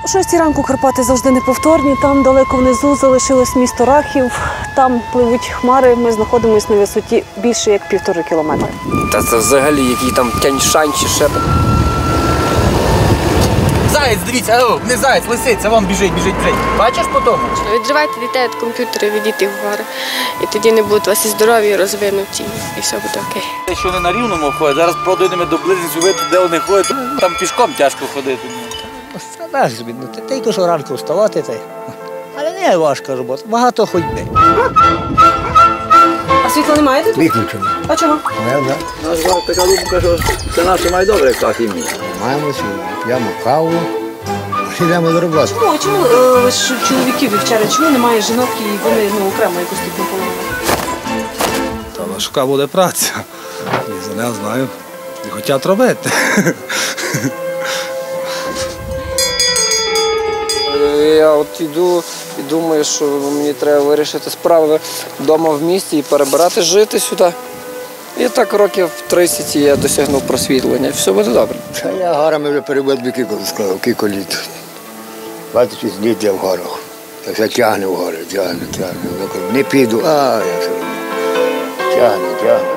О 6 ранку Карпати завжди неповторні. Там далеко внизу залишилось місто Рахів. Там пливуть хмари. Ми знаходимося на висоті більше як 1,5 кілометра. Та це взагалі який там Тянь-Шань чи ще. Заєць, дивіться, не заєць, лисиця, вон біжить. Бачиш по тому? Відривайте дітей від комп'ютера, відійти в гори. І тоді не будуть у вас і здорові, і розвинуті, і все буде окей. Те, що вони на Рівному ходять, зараз подойдемо до близьких, видно, де вони ходять, там пішком тяжко ходити. Страдаєш собі, тільки що ранку вставати, але не важка робота, багато ходьби. А світла немає тут? Виключено. А чого? Така думка, що це наше майдобре, як так і мій. Маємо свій, п'ємо каву, йдемо до роботи. Чому чоловіків вівчарять? Чому немає жінок і вони окремо якось тут не половину? Та важка буде праця. І за не знаю. І хочуть робити. Я от іду і думаю, що мені треба вирішити справи вдома в місті і перебирати жити сюди. І так років 30 я досягнув просвітлення. Все буде добре. Я горами вже перебив кілька літ. 26 літ я в горах. Так все тягне в гори, тягне. Не піду, я все тягне.